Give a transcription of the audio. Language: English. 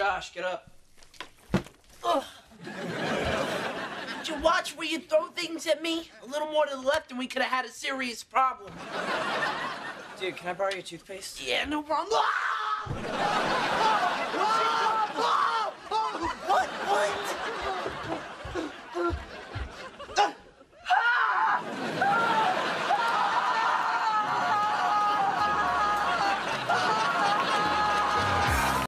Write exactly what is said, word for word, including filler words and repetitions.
Josh, get up. Ugh. Did you watch where you throw things at me? A little more to the left and we could have had a serious problem. Dude, can I borrow your toothpaste? Yeah, no problem. Ah!